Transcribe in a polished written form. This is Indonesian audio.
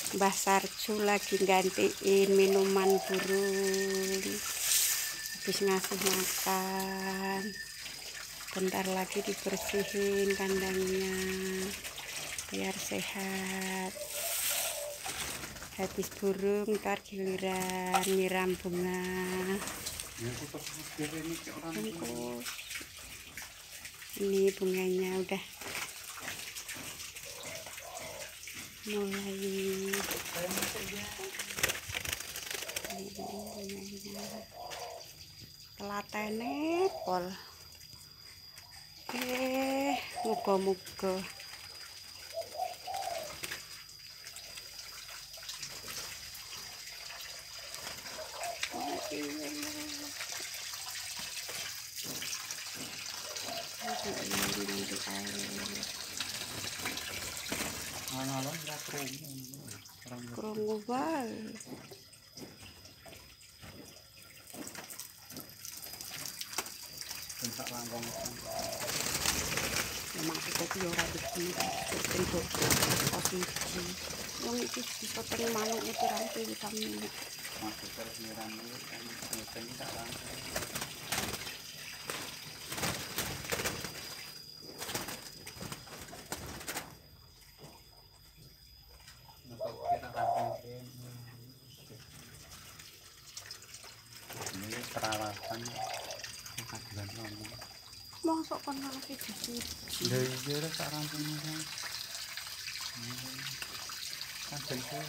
Mbah Sarju lagi gantiin minuman burung, habis ngasih makan. Bentar lagi dibersihin kandangnya biar sehat. Habis burung ntar giliran nyiram bunga. Ini bunganya udah mulai telatene pol. Muga-muga krungu wae. Maksudnya itu ora begini bentuk posisi yang itu bisa teng manuk itu rantai vitamin maksudnya pengiran itu kan ngeten tak rantai ini perawatan kajian ngomong masuk kan malah kayak gitu dari jera sekarang punya kan tentu